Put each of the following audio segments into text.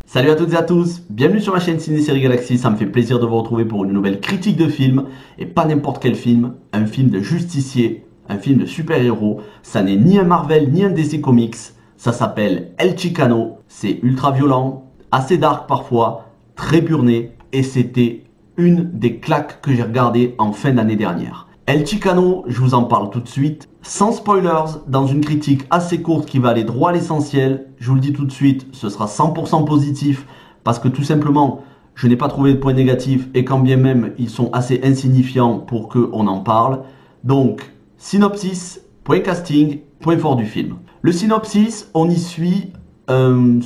Salut à toutes et à tous, bienvenue sur ma chaîne Ciné Série Galaxy, ça me fait plaisir de vous retrouver pour une nouvelle critique de film, et pas n'importe quel film, un film de justicier, un film de super-héros, ça n'est ni un Marvel ni un DC Comics, ça s'appelle El Chicano, c'est ultra violent, assez dark parfois, très burné, et c'était une des claques que j'ai regardées en fin d'année dernière. El Chicano, je vous en parle tout de suite, sans spoilers, dans une critique assez courte qui va aller droit à l'essentiel. Je vous le dis tout de suite, ce sera 100% positif parce que tout simplement, je n'ai pas trouvé de points négatifs et quand bien même ils sont assez insignifiants pour qu'on en parle. Donc, synopsis, point casting, point fort du film. Le synopsis, on y suit un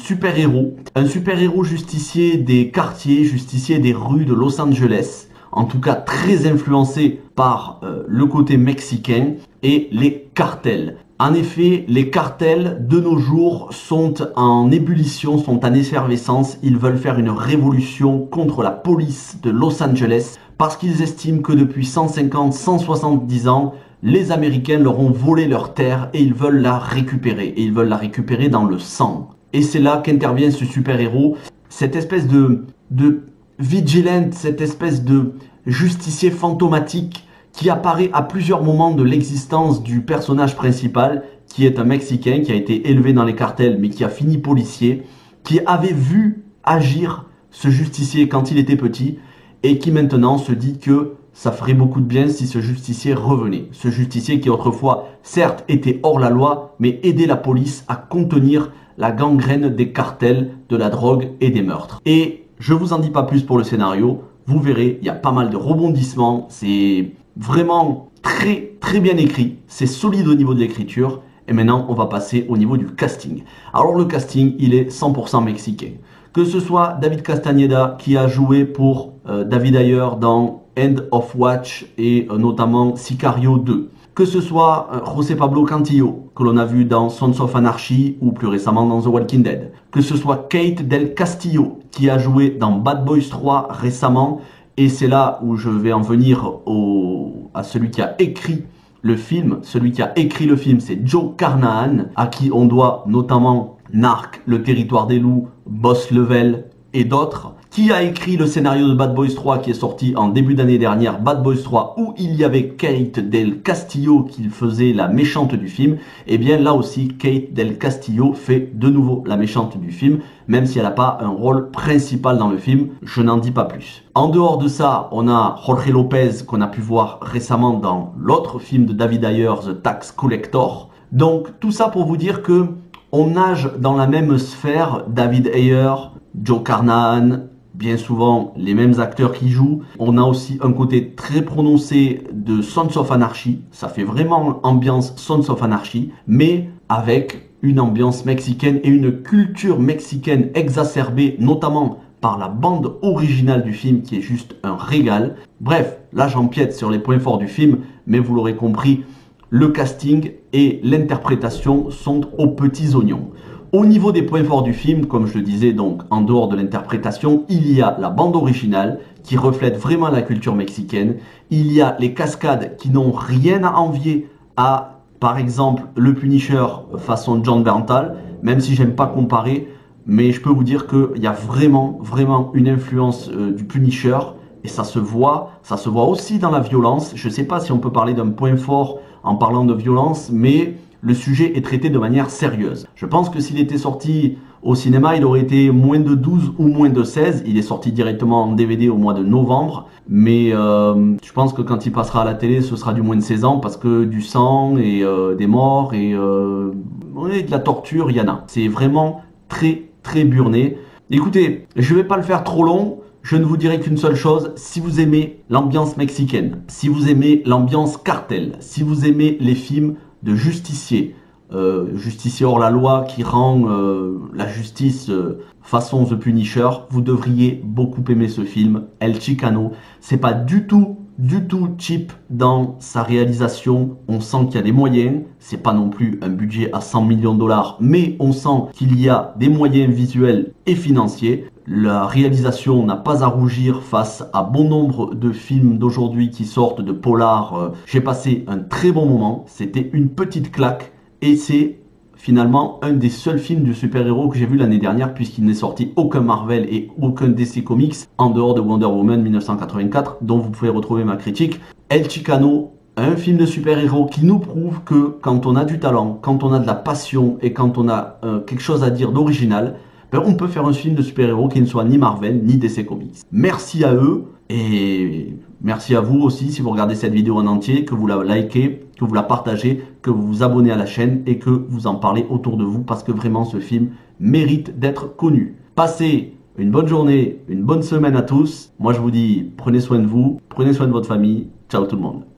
super-héros justicier des quartiers, justicier des rues de Los Angeles, en tout cas très influencé par le côté mexicain et les cartels. En effet, les cartels de nos jours sont en ébullition, sont en effervescence. Ils veulent faire une révolution contre la police de Los Angeles parce qu'ils estiment que depuis 150, 170 ans, les Américains leur ont volé leur terre et ils veulent la récupérer. Et ils veulent la récupérer dans le sang. Et c'est là qu'intervient ce super-héros, cette espèce de vigilante, cette espèce de justicier fantomatique qui apparaît à plusieurs moments de l'existence du personnage principal, qui est un Mexicain, qui a été élevé dans les cartels, mais qui a fini policier, qui avait vu agir ce justicier quand il était petit, et qui maintenant se dit que ça ferait beaucoup de bien si ce justicier revenait. Ce justicier qui autrefois, certes, était hors la loi, mais aidait la police à contenir la gangrène des cartels, de la drogue et des meurtres. Et je vous en dis pas plus pour le scénario, vous verrez, il y a pas mal de rebondissements, c'est vraiment très bien écrit, c'est solide au niveau de l'écriture, et maintenant on va passer au niveau du casting. Alors le casting, il est 100% mexicain. Que ce soit David Castañeda qui a joué pour David Ayer dans End of Watch et notamment Sicario 2. Que ce soit José Pablo Cantillo, que l'on a vu dans Sons of Anarchy ou plus récemment dans The Walking Dead. Que ce soit Kate Del Castillo, qui a joué dans Bad Boys 3 récemment. Et c'est là où je vais en venir à celui qui a écrit le film. Celui qui a écrit le film, c'est Joe Carnahan, à qui on doit notamment Narc, Le Territoire des Loups, Boss Level et d'autres. Qui a écrit le scénario de Bad Boys 3 qui est sorti en début d'année dernière, Bad Boys 3, où il y avait Kate Del Castillo qui faisait la méchante du film. Et bien là aussi, Kate Del Castillo fait de nouveau la méchante du film, même si elle n'a pas un rôle principal dans le film, je n'en dis pas plus. En dehors de ça, on a Jorge Lopez qu'on a pu voir récemment dans l'autre film de David Ayer, The Tax Collector. Donc tout ça pour vous dire que on nage dans la même sphère, David Ayer, Joe Carnahan, bien souvent les mêmes acteurs qui jouent. On a aussi un côté très prononcé de Sons of Anarchy. Ça fait vraiment ambiance Sons of Anarchy, mais avec une ambiance mexicaine et une culture mexicaine exacerbée, notamment par la bande originale du film qui est juste un régal. Bref, là j'empiète sur les points forts du film, mais vous l'aurez compris, le casting et l'interprétation sont aux petits oignons. Au niveau des points forts du film, comme je le disais donc en dehors de l'interprétation, il y a la bande originale qui reflète vraiment la culture mexicaine. Il y a les cascades qui n'ont rien à envier à, par exemple, le Punisher façon John Berntal, même si j'aime pas comparer, mais je peux vous dire qu'il y a vraiment une influence du Punisher et ça se voit aussi dans la violence. Je sais pas si on peut parler d'un point fort en parlant de violence, mais le sujet est traité de manière sérieuse. Je pense que s'il était sorti au cinéma, il aurait été moins de 12 ou moins de 16. Il est sorti directement en DVD au mois de novembre. Mais je pense que quand il passera à la télé, ce sera du moins de 16 ans parce que du sang et des morts et de la torture, il y en a. C'est vraiment très burné. Écoutez, je vais pas le faire trop long. Je ne vous dirai qu'une seule chose, si vous aimez l'ambiance mexicaine, si vous aimez l'ambiance cartel, si vous aimez les films de justicier, justicier hors la loi qui rend la justice façon The Punisher, vous devriez beaucoup aimer ce film, El Chicano. C'est pas du tout cheap dans sa réalisation, on sent qu'il y a des moyens, c'est pas non plus un budget à 100 millions de dollars, mais on sent qu'il y a des moyens visuels et financiers. La réalisation n'a pas à rougir face à bon nombre de films d'aujourd'hui qui sortent de polar. J'ai passé un très bon moment, c'était une petite claque et c'est finalement un des seuls films de super-héros que j'ai vu l'année dernière, puisqu'il n'est sorti aucun Marvel et aucun DC Comics en dehors de Wonder Woman 1984, dont vous pouvez retrouver ma critique. El Chicano, un film de super-héros qui nous prouve que quand on a du talent, quand on a de la passion et quand on a quelque chose à dire d'original, ben on peut faire un film de super-héros qui ne soit ni Marvel ni DC Comics. Merci à eux et merci à vous aussi si vous regardez cette vidéo en entier, que vous la likez, que vous la partagez, que vous vous abonnez à la chaîne et que vous en parlez autour de vous parce que vraiment ce film mérite d'être connu. Passez une bonne journée, une bonne semaine à tous. Moi je vous dis prenez soin de vous, prenez soin de votre famille. Ciao tout le monde.